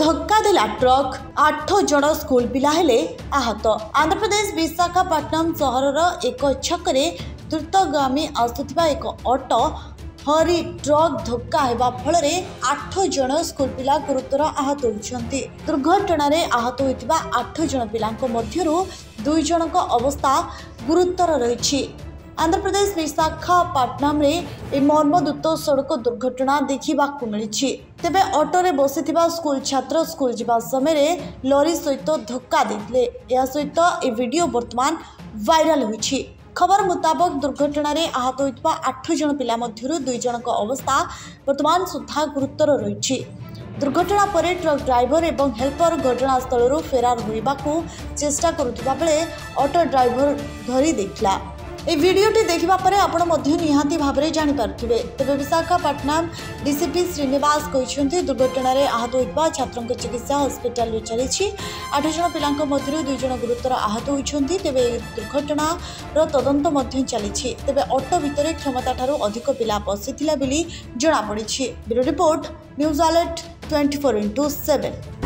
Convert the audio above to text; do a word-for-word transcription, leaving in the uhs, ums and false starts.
धक्का देला ट्रक आठ जन स्कूल पिला हेले आहत। आंध्र प्रदेश विशाखापट्टनम सहरर एक छकरे द्रुतगामी आसुथिबा एक ऑटो हरी ट्रक धक्का हेबा फलरे आठ जन स्कूल पिला गुरुतर आहत होइछन्ति। दुर्घटना आहत होइतिबा आठ जन पिलांको मध्यरु दुई जनक अवस्था गुरुतर रहिछि। आंध्र प्रदेश विशाखापट्टनम रे ए मर्मदुत सड़क दुर्घटना देखा मिली। तेबे ऑटो रे बसिथिबा स्कूल छात्र स्कूल जिबा समय लॉरी सहित धक्का देथिले। या सहित ए वीडियो वर्तमान वायरल होइछि। खबर मुताबक दुर्घटना रे आहत होइतबा आठ जन पिला मध्यरु दुई जनक अवस्था वर्तमान सुधा गुरुतर रहिछि। दुर्घटना पर ट्रक ड्राइवर एवं हेल्पर घटनास्थल फेरार होइबाकू चेष्टा करुथिबा बेले ऑटो ड्राइवर धरी देखला। ए वीडियोटी देखिबा परे आपण मध्य निहाती भाबरे जानि पारुथिबे। तबे विशाखापट्टनम डीसीपी श्रीनिवास कहिसेंति दुर्घटना रे आहत होइबा छात्रक चिकित्सा हॉस्पिटल रे चलिछि। आठ जन पिलांक मध्यरु दुई जन गुरुतर आहत होइछन्ति। तेबे दुर्घटना रो तदंत मध्य चलिछि। तेबे ऑटो भितरे क्षमता ठारू अधिक पिला बसिथिला बिली जणा पड़िछि। Bureau report news alert twenty four into seven.